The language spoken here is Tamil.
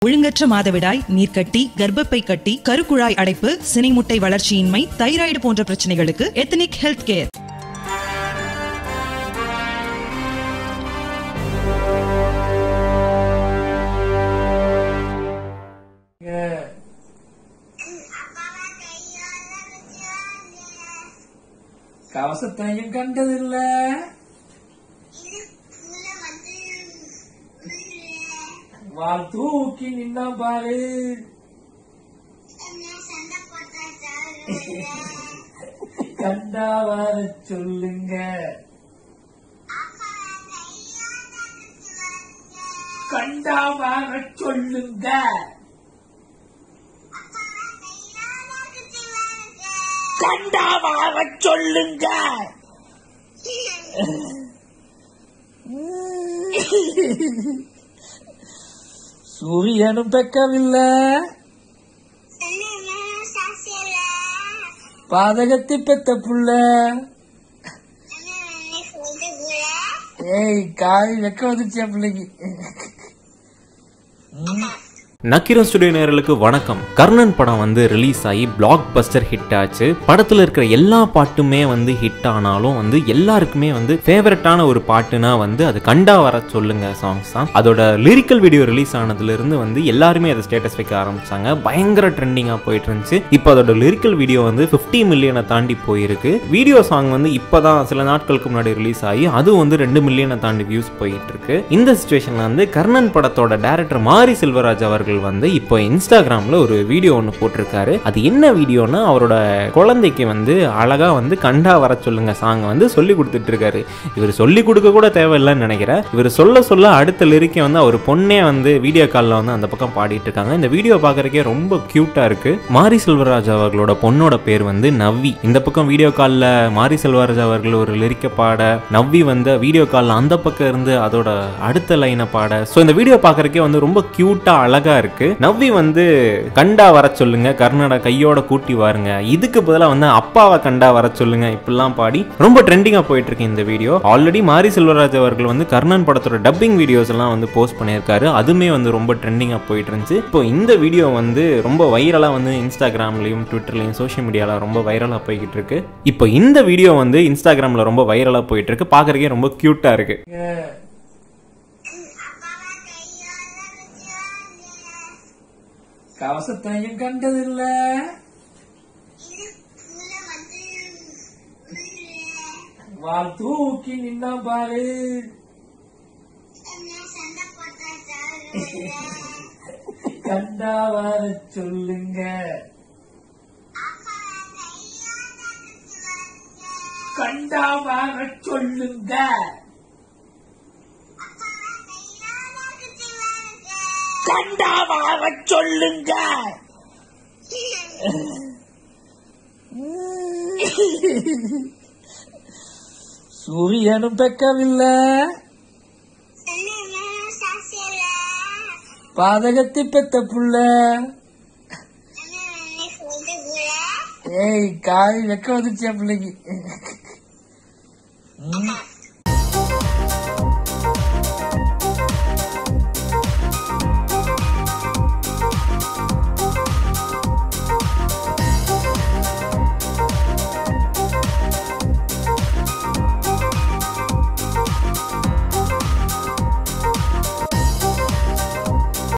ஒழுங்கற்ற மாதவிடாய், நீர்க்கட்டி, கர்ப்பப்பை கட்டி, கருக்குழாய் அடைப்பு, சினைமுட்டை வளர்ச்சியின்மை, தைராய்டு போன்ற பிரச்சனைகளுக்கு எத்னிக் ஹெல்த் கேர். கவசத்தையும் கண்டதில்ல, வால் தூக்கி நின்னா பாரு, கண்டா வர சொல்லுங்க, கண்டா வர சொல்லுங்க, கண்டா வர சொல்லுங்க. சூரியனும் பெக்கவில்லை, பாதகத்தை பெத்த புள்ள. ஏய் காய் வெக்க வந்துச்சு பிள்ளைக்கு. நக்கீரன் ஸ்டுடியோ நேயர்களுக்கு வணக்கம். கர்ணன் படம் வந்து ரிலீஸ் ஆகி பிளாக் பஸ்டர் ஹிட் ஆச்சு. படத்துல இருக்கிற எல்லா பாட்டுமே வந்து ஹிட் ஆனாலும் வந்து எல்லாருக்குமே வந்து ஃபேவரட்டான ஒரு பாட்டுனா வந்து அது கண்டா வர சொல்லுங்க சாங்ஸ் தான். அதோட லிரிக்கல் வீடியோ ரிலீஸ் ஆனதுல இருந்து வந்து எல்லாருமே அதை ஸ்டேட்டஸ் வைக்க ஆரம்பிச்சாங்க. பயங்கர ட்ரெண்டிங்கா போயிட்டு இருந்துச்சு. இப்போ அதோட லிரிக்கல் வீடியோ வந்து 50 மில்லியனை தாண்டி போயிருக்கு. வீடியோ சாங் வந்து இப்பதான் சில நாட்களுக்கு முன்னாடி ரிலீஸ் ஆகி அது வந்து 2 மில்லியனை தாண்டி வியூஸ் போயிட்டு இருக்கு. இந்த சிச்சுவேஷன்ல வந்து கர்ணன் படத்தோட டைரக்டர் மாரி செல்வராஜ் அவர்கள் வந்து இப்போ இன்ஸ்டாகிராம்ல ஒரு வீடியோ ஒன்று போட்டிருக்காரு. அது என்ன வீடியோனா அவரோட குழந்தைக்கு வந்து அழகா வந்து கண்டா வர சொல்லுங்க சாங் வந்து சொல்லி கொடுத்துட்டு இருக்காரு. இவர் சொல்லி கொடுக்க கூட தேவையில்லைன்னு நினைக்கிறேன். இவர் சொல்ல சொல்ல அடுத்த லிரிக்கை வந்து அவர் பொண்ணே வந்து வீடியோ காலில் வந்து அந்த பக்கம் பாடிட்டு இருக்காங்க. இந்த வீடியோ பார்க்கறக்கே ரொம்ப கியூட்டா இருக்கு. மாரி செல்வராஜ் அவர்களோட பொண்ணோட பேர் வந்து நவ்வி. இந்த பக்கம் வீடியோ காலில் மாரி செல்வராஜ் அவர்கள் ஒரு லிரிக்கை பாட, நவ்வி வந்து வீடியோ காலில் அந்த பக்கம் இருந்து அதோட அடுத்த லைனை பாட. ஸோ இந்த வீடியோ பார்க்கறக்கே வந்து ரொம்ப கியூட்டா அழகா இருக்கு. நவ்வி வந்து கண்டா வர சொல்லுங்க, கர்நாடகா கையோட கூட்டி வாருங்க, இதுக்கு பதிலாக வந்து அப்பாவை கண்டா வர சொல்லுங்க இப்படிலாம் பாடி ரொம்ப ட்ரெண்டிங்கா போயிட்டு இருக்கு இந்த வீடியோ. ஆல்ரெடி மாரி செல்வராஜ் அவர்கள் வந்து கர்ணன் படத்தோட டப்பிங் வீடியோஸ் எல்லாம் வந்து போஸ்ட் பண்ணியிருக்காரு. அதுமே வந்து ரொம்ப ட்ரெண்டிங்கா போயிட்டு இருந்துச்சு. இப்போ இந்த வீடியோ வந்து ரொம்ப வைரலா வந்து இன்ஸ்டாகிராம்லயும் ட்விட்டர்லயும் சோஷியல் மீடியால ரொம்ப வைரலா போய்கிட்டு இருக்கு. இப்போ இந்த வீடியோ வந்து இன்ஸ்டாகிராம்ல ரொம்ப வைரலா போயிட்டு இருக்கு. பாக்குறதுக்கே ரொம்ப கியூட்டா இருக்கு. கவசத்தையும் கண்டதில்ல, வால் தூக்கி நின்னா பாரு, கண்டா வர சொல்லுங்க, கண்டா வர சொல்லுங்க, கண்டா வர சொல்லுங்க. சூரியனும் பெக்கவில்லை, பாதகத்தை பெத்த புள்ள. ஏய் காய் வெக்க வந்துச்சு பிள்ளைக்கு.